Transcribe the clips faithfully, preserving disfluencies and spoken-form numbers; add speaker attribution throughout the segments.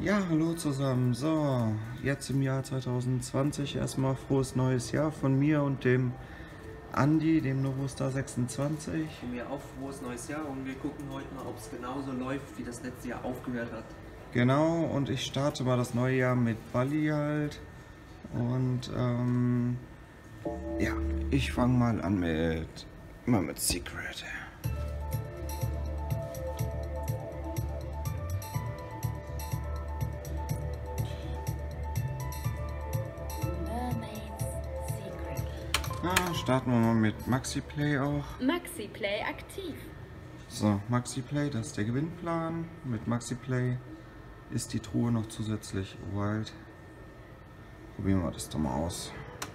Speaker 1: Ja, hallo zusammen. So, jetzt im Jahr zweitausendzwanzig erstmal frohes neues Jahr von mir und dem Andi, dem Novostar sechsundzwanzig.
Speaker 2: Von mir auch frohes neues Jahr und wir gucken heute mal, ob es genauso läuft, wie das letzte Jahr aufgehört hat.
Speaker 1: Genau, und ich starte mal das neue Jahr mit Bali halt. Und ähm, ja, ich fange mal an mit, mal mit Secret. Ah, starten wir mal mit MaxiPlay auch.
Speaker 3: MaxiPlay aktiv.
Speaker 1: So, MaxiPlay, das ist der Gewinnplan. Mit MaxiPlay ist die Truhe noch zusätzlich wild. Probieren wir das doch mal aus.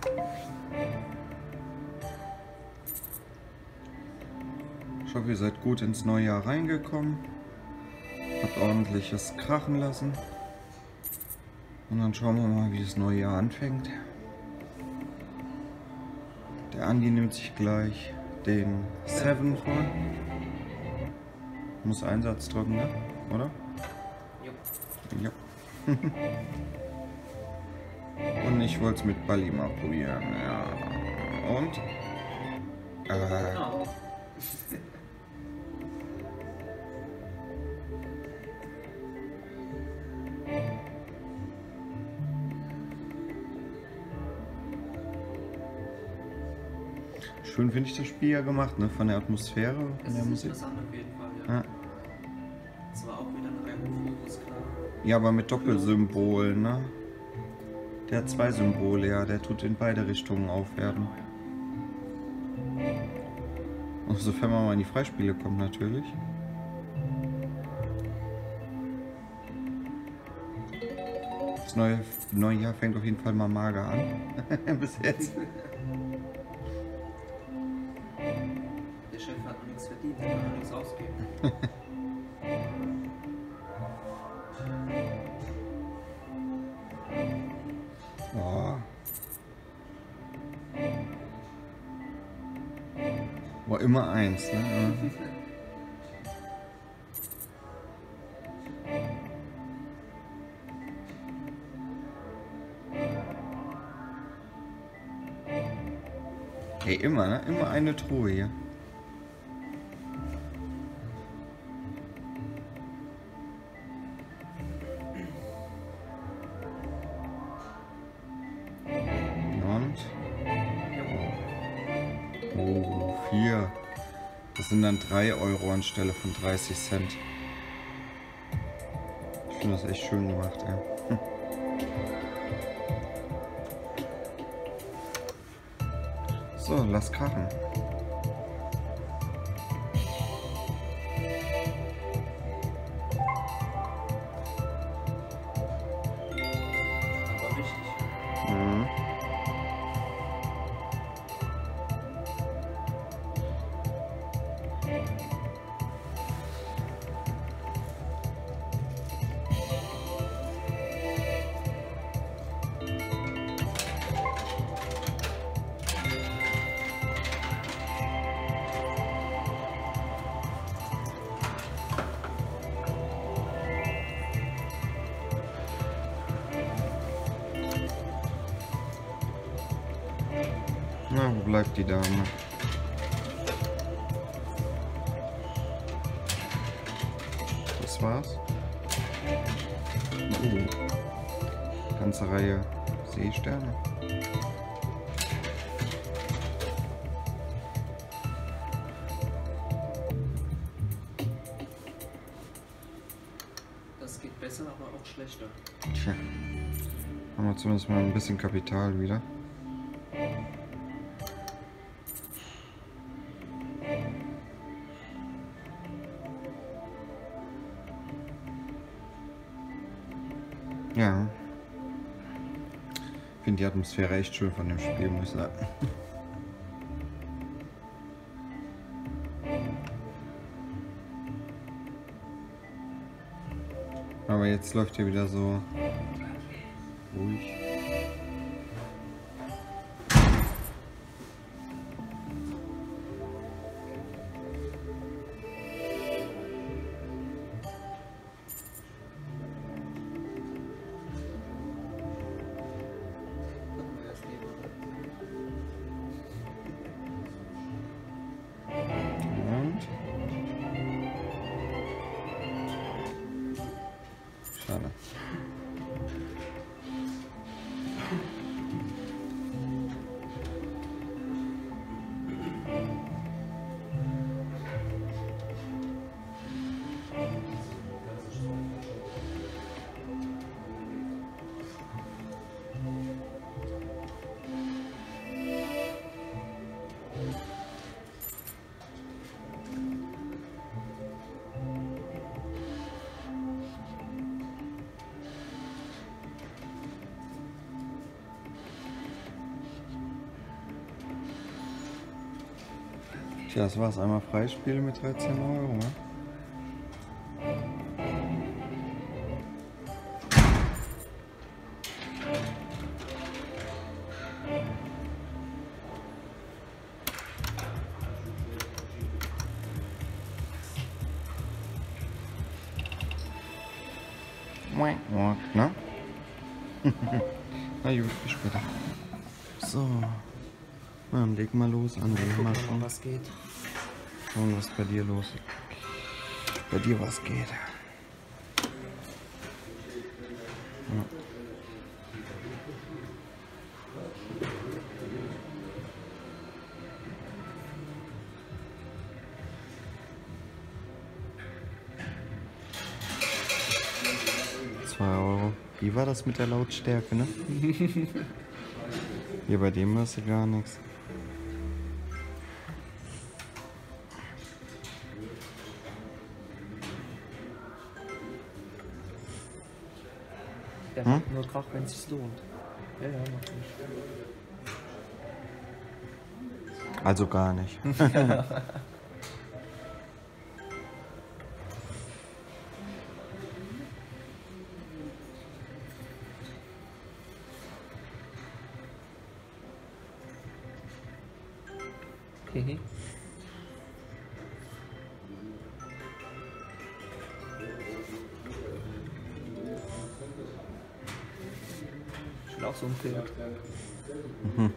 Speaker 1: Ich hoffe, ihr seid gut ins neue Jahr reingekommen. Habt ordentliches krachen lassen. Und dann schauen wir mal, wie das neue Jahr anfängt. Der Andi nimmt sich gleich den Seven vor. Muss Einsatz drücken, ne? Oder?
Speaker 2: Jo.
Speaker 1: Ja. Und ich wollte es mit Bali mal probieren. Ja. Und? Äh,
Speaker 2: Oh.
Speaker 1: Schön finde ich das Spiel ja gemacht, ne? Von der Atmosphäre, von
Speaker 2: Es
Speaker 1: der
Speaker 2: ist
Speaker 1: Musik.
Speaker 2: interessant auf jeden Fall, ja.
Speaker 1: Ja.
Speaker 2: Es war auch wieder ein Remote-Fokus, klar.
Speaker 1: Ja, aber mit Doppelsymbolen, ne? Der hat zwei Symbole, ja, der tut in beide Richtungen aufwerten. Und sofern man mal in die Freispiele kommt, natürlich. Das neue, neue Jahr fängt auf jeden Fall mal mager an. Bis jetzt.
Speaker 2: Der Chef hat noch nichts verdient, der kann noch nichts ausgeben.
Speaker 1: Oh. War immer eins, ne? Ja. Hey, immer, ne? Immer eine Truhe hier. Und? Oh, vier. Das sind dann drei Euro anstelle von dreißig Cent. Ich finde das echt schön gemacht, ja. Hm. So, lass krachen.
Speaker 2: Aber wichtig.
Speaker 1: Mhm. Na, wo bleibt die Dame? Das war's. Oh. Ganze Reihe Seesterne.
Speaker 2: Das geht besser, aber auch schlechter.
Speaker 1: Tja. Haben wir zumindest mal ein bisschen Kapital wieder. Ja. Ich finde die Atmosphäre echt schön von dem Spiel, muss ich sagen. Aber jetzt läuft hier wieder so ruhig. Tja, das war's. Einmal Freispiel mit dreizehn Euro. Ne? Na? Na gut, bis später. So. Na, dann leg mal los an die
Speaker 2: Mal schauen, was geht.
Speaker 1: Schauen, was bei dir los ist. Bei dir was geht. Ja. zwei Euro. Wie war das mit der Lautstärke, ne? Hier bei dem hörst du gar nichts.
Speaker 2: Der
Speaker 1: Hm?
Speaker 2: macht nur Krach, wenn es sich lohnt. Ja, ja, macht nicht.
Speaker 1: Also gar nicht.
Speaker 2: Mhm. Schon auch so ein Pferd.
Speaker 1: Mhm.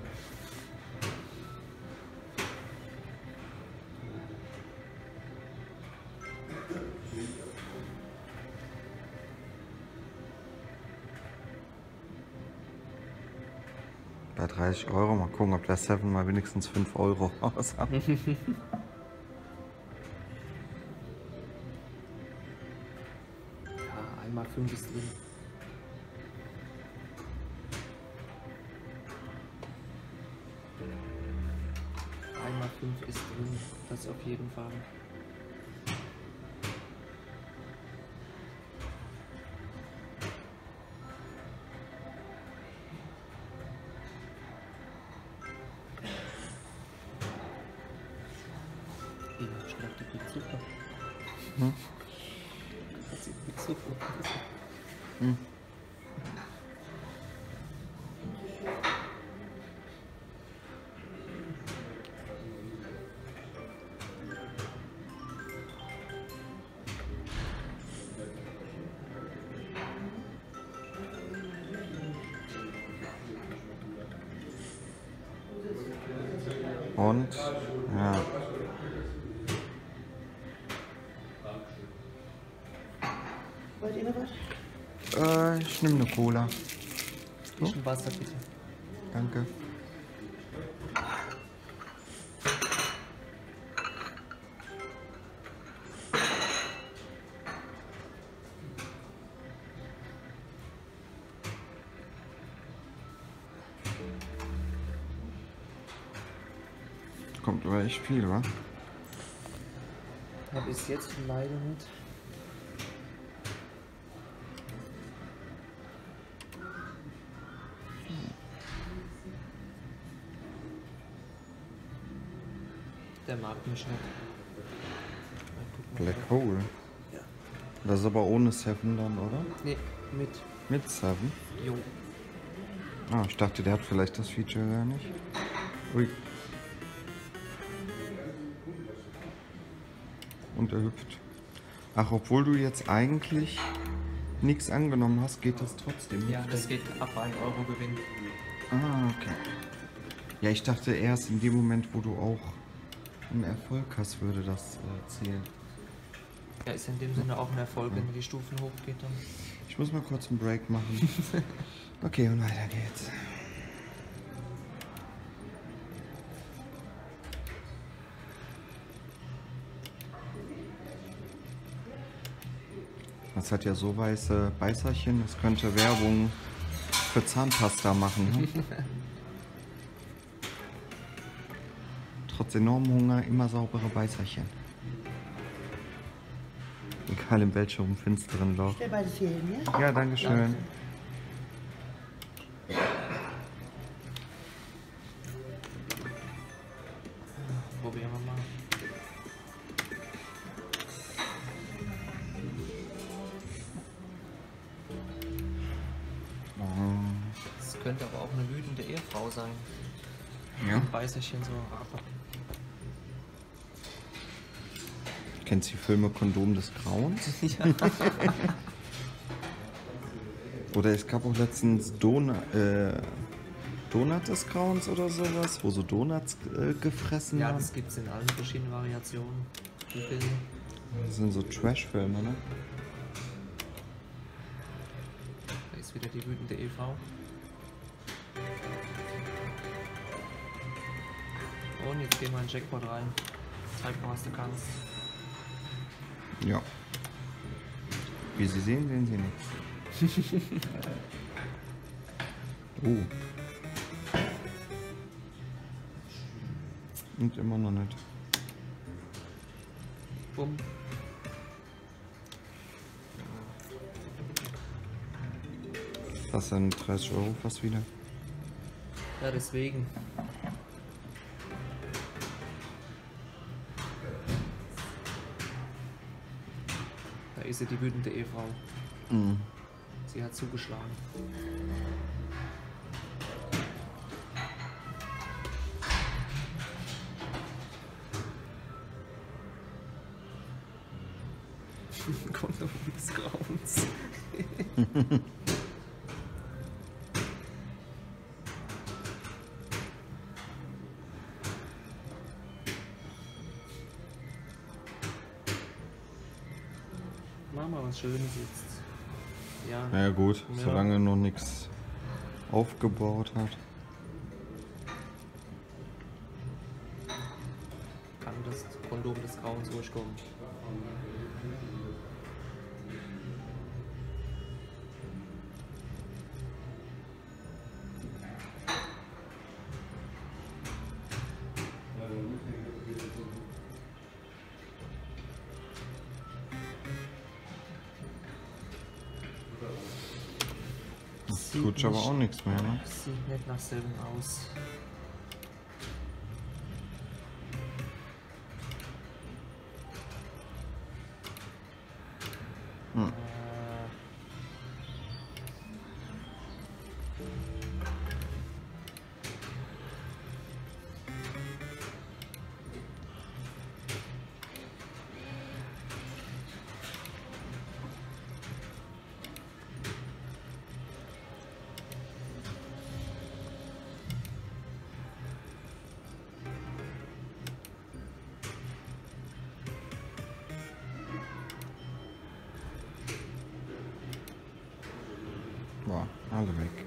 Speaker 1: Bei dreißig Euro, mal gucken, ob der Seven mal wenigstens fünf Euro raus hat.
Speaker 2: Ja, einmal fünf ist drin. Einmal fünf ist drin, das auf jeden Fall. Ich dachte, die wird super.
Speaker 1: Hm?
Speaker 2: Das wird super.
Speaker 1: Hm. Und, ja.
Speaker 2: Wollt ihr noch was?
Speaker 1: Äh, ich nehme eine Cola.
Speaker 2: Ich ein Wasser bitte.
Speaker 1: Danke. Kommt aber echt viel, wa?
Speaker 2: Hab ich jetzt leider nicht. Der mag mich nicht. Mal gucken,
Speaker 1: Black
Speaker 2: ob-
Speaker 1: Hole.
Speaker 2: Ja.
Speaker 1: Das ist aber ohne Seven dann, oder?
Speaker 2: Nee, mit.
Speaker 1: Mit Seven?
Speaker 2: Jo.
Speaker 1: Ah, ich dachte, der hat vielleicht das Feature gar nicht. Ui. Und er hüpft. Ach, obwohl du jetzt eigentlich nichts angenommen hast, geht das trotzdem.
Speaker 2: Ja, das geht ab ein Euro Gewinn.
Speaker 1: Ah, okay. Ja, ich dachte erst in dem Moment, wo du auch einen Erfolg hast, würde das äh, zählen.
Speaker 2: Ja, ist in dem Sinne auch ein Erfolg, wenn die Stufen hochgeht dann.
Speaker 1: Ich muss mal kurz einen Break machen. Okay, und weiter geht's. Das hat ja so weiße Beißerchen, das könnte Werbung für Zahnpasta machen. Ne? Trotz enormem Hunger immer saubere Beißerchen. Egal in welchem finsteren Loch.
Speaker 4: Stell beides hier hin, ja?
Speaker 1: Ja, danke schön.
Speaker 2: Probieren wir mal. Das könnte aber auch eine wütende Ehefrau sein.
Speaker 1: Ja.
Speaker 2: Ein Beißerchen so.
Speaker 1: Kennst du die Filme Kondom des Grauens?
Speaker 2: Ja.
Speaker 1: Oder es gab auch letztens Donut, äh, Donut des Grauens oder sowas, wo so Donuts äh, gefressen
Speaker 2: Ja,
Speaker 1: haben.
Speaker 2: das gibt es in allen verschiedenen Variationen. Die Filme.
Speaker 1: Das sind so Trash-Filme, ne?
Speaker 2: Da ist wieder die wütende Ehefrau. Und jetzt gehen wir in den Jackpot rein. Zeig mal, was du kannst.
Speaker 1: Ja. Wie Sie sehen, sehen Sie nichts. Oh. Und immer noch nicht.
Speaker 2: Bumm.
Speaker 1: Das sind dreißig Euro fast wieder.
Speaker 2: Ja, deswegen. Da ist sie, die wütende Ehefrau.
Speaker 1: Mhm.
Speaker 2: Sie hat zugeschlagen. Kondom des Grauens. Mach mal was Schönes jetzt. Ja.
Speaker 1: Na ja gut,
Speaker 2: Ja.
Speaker 1: solange noch nichts aufgebaut hat.
Speaker 2: Kann das Kondom des Grauens durchkommen.
Speaker 1: Tut aber auch nichts mehr, ne?
Speaker 2: Sieht nicht nach selben aus.
Speaker 1: Hm.
Speaker 2: Äh,
Speaker 1: Boah, alle weg.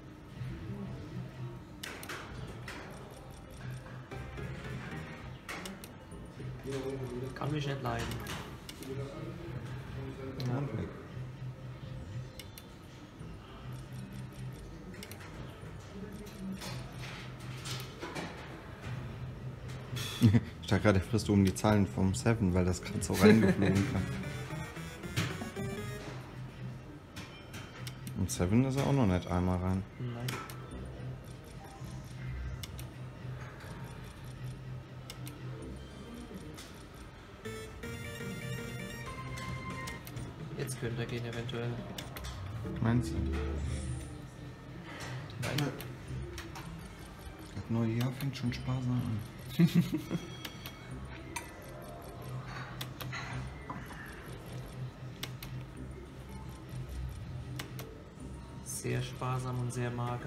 Speaker 2: Kann mich nicht leiden.
Speaker 1: Und weg. Ich dachte gerade, er frisst um die Zahlen vom Seven, weil das gerade so reingeflogen kam. Und Seven ist er auch noch nicht einmal rein.
Speaker 2: Nein. Jetzt könnte er gehen eventuell.
Speaker 1: Meinst du?
Speaker 2: Nein.
Speaker 1: Das neue Jahr fängt schon sparsam an.
Speaker 2: Sehr sparsam und sehr mager.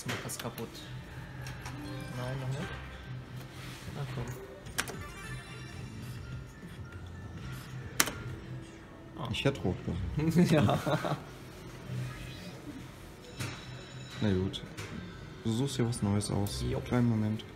Speaker 4: Jetzt macht das kaputt. Nein, noch nicht. Na komm.
Speaker 1: Ich hätte rot gesagt.
Speaker 4: Ja.
Speaker 1: Na gut. Du suchst dir was Neues aus.
Speaker 4: Jo.
Speaker 1: Kleinen Moment.